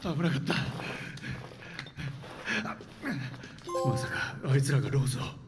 危なかった。まさかあいつらがローズを。